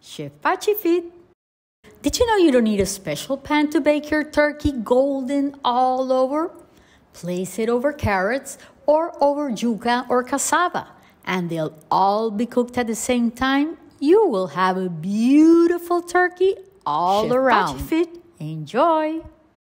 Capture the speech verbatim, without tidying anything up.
Chef Pachi feet. Did you know you don't need a special pan to bake your turkey golden all over? Place it over carrots or over yuca or cassava, and they'll all be cooked at the same time. You will have a beautiful turkey all Chef around. Pachi feet. Enjoy!